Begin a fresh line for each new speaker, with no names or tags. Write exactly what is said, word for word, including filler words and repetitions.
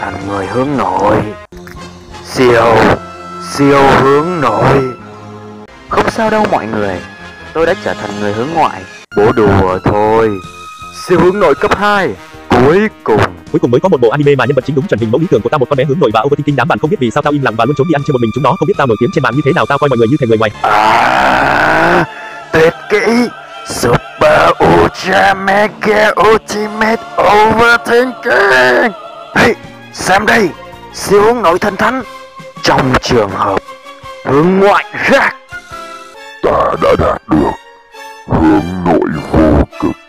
thành người hướng nội. Siêu, siêu hướng nội. Không sao đâu mọi người, tôi đã trở thành người hướng ngoại. Bố đùa thôi. Siêu hướng nội cấp hai. Cuối cùng
Cuối cùng mới có một bộ anime mà nhân vật chính đúng chuẩn hình mẫu lý tưởng của tao, một con bé hướng nội và overthinking. Đám bạn không biết vì sao tao im lặng và luôn trốn đi ăn trưa một mình. Chúng nó không biết tao nổi tiếng trên mạng như thế nào. Tao coi mọi người như thể người ngoài.
À, tuyệt kỹ Super Ultra Mega Ultimate Overthinking. Hey, xem đây, siêu hướng nội thần thánh. Trong trường hợp hướng ngoại rác,
ta đã đạt được hướng nội vô cực.